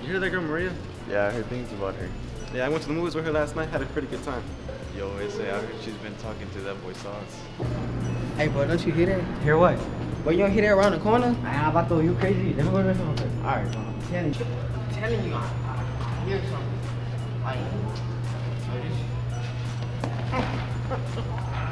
You hear that girl Maria? Yeah, I heard things about her. Yeah, I went to the movies with her last night. Had a pretty good time. Yo, I heard she's been talking to that boy Sauce. Hey, bro, don't you hear that? Hear what? But you don't hear that around the corner? Ah, Vato, you crazy. Let me go to the restaurant first. Alright, bro. I'm telling you, I hear something. Like,